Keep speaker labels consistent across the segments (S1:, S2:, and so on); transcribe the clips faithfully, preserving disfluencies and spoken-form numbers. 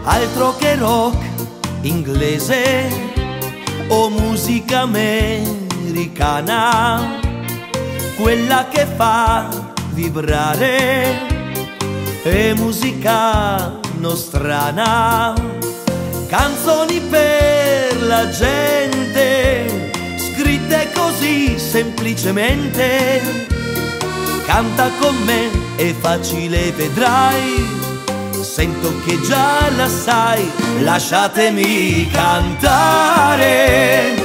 S1: altro che rock inglese o musica americana, quella che fa vibrare è musica nostrana. Canzoni per la gente, scritte così semplicemente. Canta con me, è facile, vedrai. Sento che già la sai. Lasciatemi cantare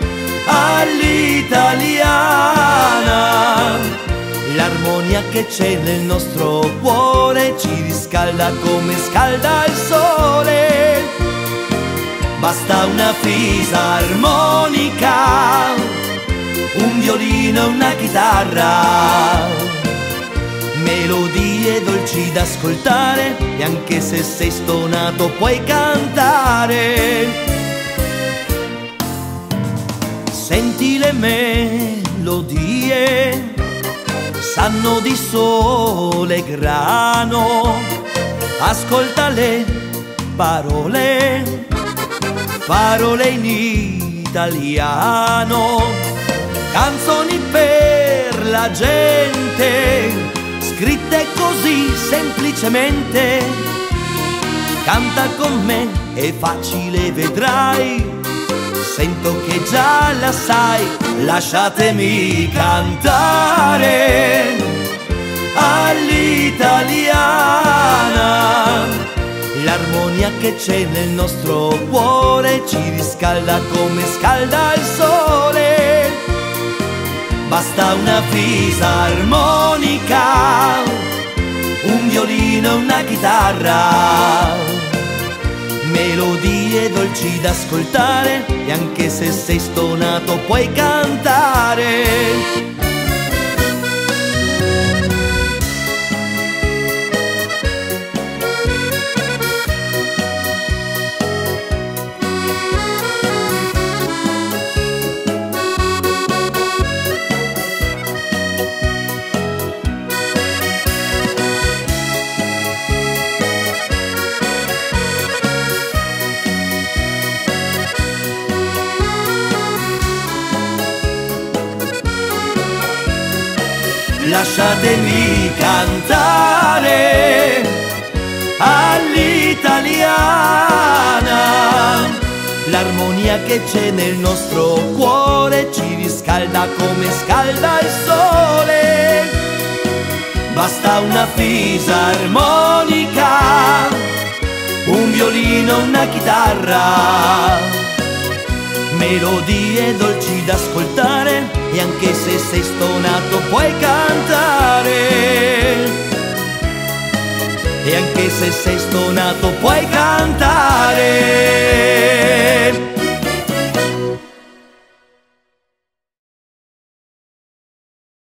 S1: all'italiana. L'armonia che c'è nel nostro cuore ci riscalda come scalda il sole. Basta una fisarmonica, un violino e una chitarra, melodie dolci da ascoltare, e anche se sei stonato puoi cantare. Senti le melodie, sanno di sole e grano. Ascolta le parole, parole in italiano. Canzoni per la gente, scritte così semplicemente. Canta con me, è facile, vedrai. Sento che già la sai. Lasciatemi cantare all'italiana. L'armonia che c'è nel nostro cuore ci riscalda come scalda il sole. Basta una fisarmonica, un violino e una chitarra, melodie dolci da ascoltare, e anche se sei stonato puoi cantare. Lasciatemi cantare all'italiana. L'armonia che c'è nel nostro cuore ci riscalda come scalda il sole. Basta una fisarmonica, un violino e una chitarra, melodie dolci da ascoltare, e anche se sei stonato puoi cantare. E anche se sei stonato puoi cantare.